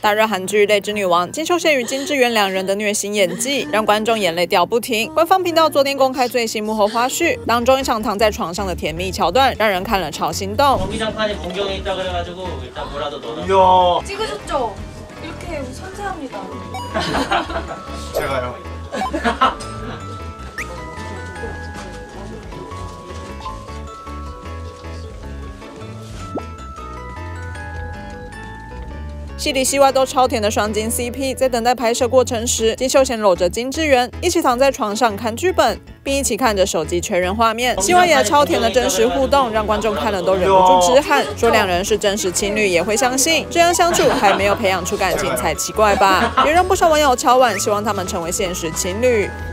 大热韩剧《泪之女王》，金秀贤与金智媛两人的虐心演技，让观众眼泪掉不停。官方频道昨天公开最新幕后花絮，当中一场躺在床上的甜蜜桥段，让人看了超心动。 찍으셨죠? 이렇게 선사합니다. 제가요. 戏里戏外都超甜的双金 CP， 在等待拍摄过程时，金秀贤搂着金智媛一起躺在床上看剧本，并一起看着手机确认画面。戏外也超甜的真实互动，让观众看了都忍不住直喊，说两人是真实情侣也会相信，这样相处还没有培养出感情才奇怪吧？也让不少网友敲碗，希望他们成为现实情侣。